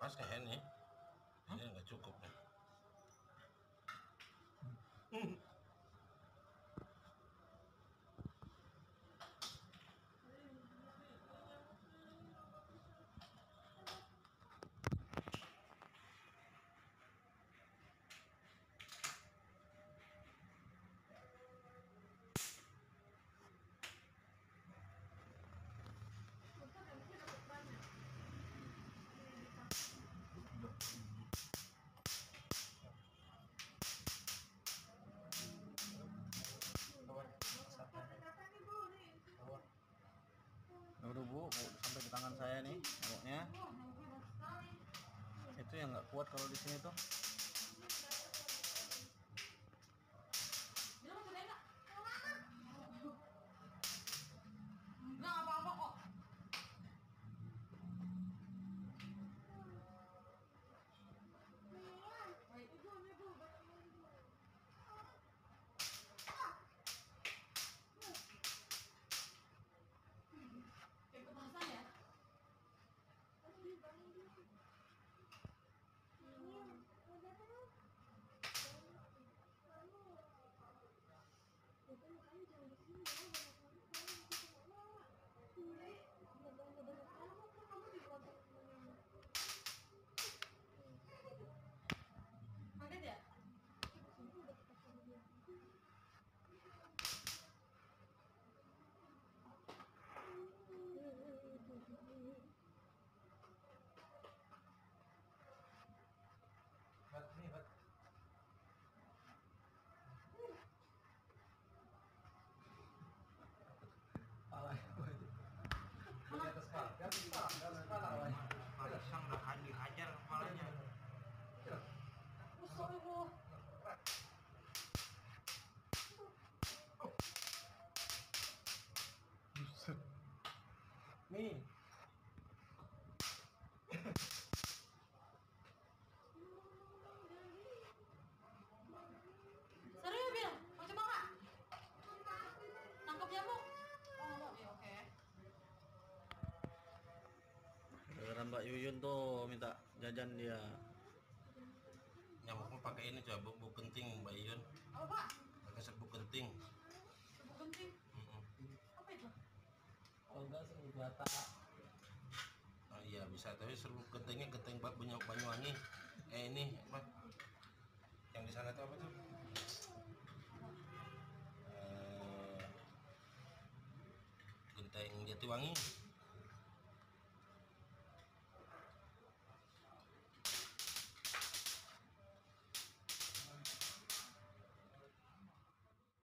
Pas nggak ini? Ini nggak cukup nih. Udah bu, sampai di tangan saya nih nyamuknya. Itu yang nggak kuat kalau di sini tuh. Nggak apa-apa kok. Kayak kemasan ya? Kaget ya? Ada sang udah dihajar kepalanya. Sorry bu. Nih. Serius bilang, mau coba nggak? Nangkep nyamuk? Oh, ya oke. Gara Mbak Yuyun tuh minta jajan dia. Nyamuknya pakai ini coba bubuk kenting Mbak Yun. Apa pak? Pakai serbuk kenting. Serbuk kencing. Apa itu? Oh enggak, senjata. Oh iya bisa, tapi serbuk kentingnya kenting Banyuwangi. Ini apa? Yang di sana tuh apa tuh? Genteng Jatiwangi.